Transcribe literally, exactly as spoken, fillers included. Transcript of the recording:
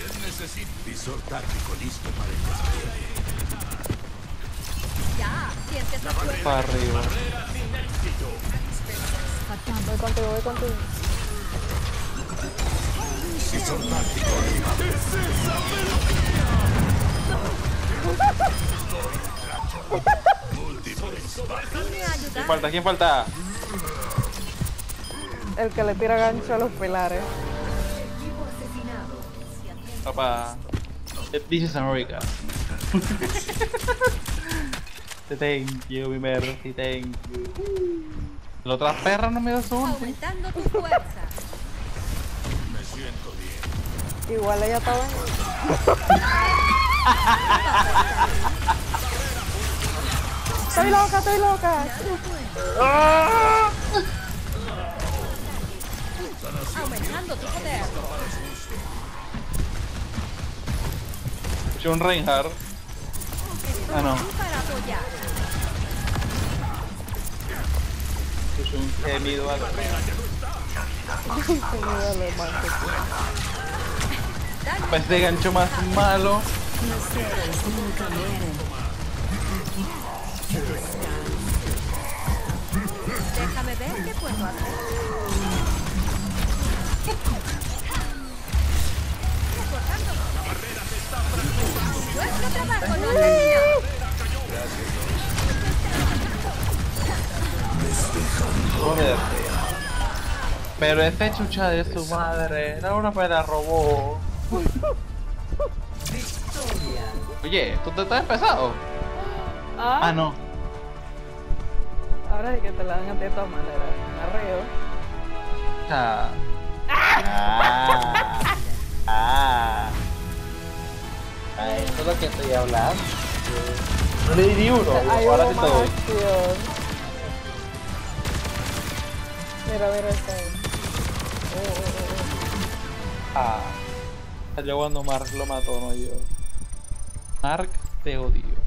Visor táctico listo para el despliegue. Ya, sientes la fuerza. Para arriba. Voy contigo, voy contigo. Visor táctico activado. Múltiples bajas. Vine a ¿Quién ayudar. falta? ¿Quién falta? El que le tira gancho a los pilares. Papá. This is America. Thank you, mi mercy, thank you. La otra perra no me da su ulti. Aumentando tu fuerza. Me siento bien. Igual ella estaba en... Estoy loca, estoy loca. Aumentando tu poder. Escuché un Reinhardt. Estoy Ah, no. aquí para apoyar. Escuché un gemido algo. Pues de gancho más malo. Déjame ver qué puedo hacer. Recortando. Nuestro trabajo no ha terminado. Joder. Pero ese chucha de su madre, ahora me la robó. Oye, ¿tú te estás pesado? Ah, Ah, no. ahora es que te la dan a ti de todas maneras. Me río. Ah. Ah. Ah. Ah, eso es lo que estoy hablando. No le di uno, Hay ahora hubo sí más todo. acción. Mira, mira este. Oh, oh, oh. Ah. Yo cuando Mark lo mató, no yo. Mark, te odio.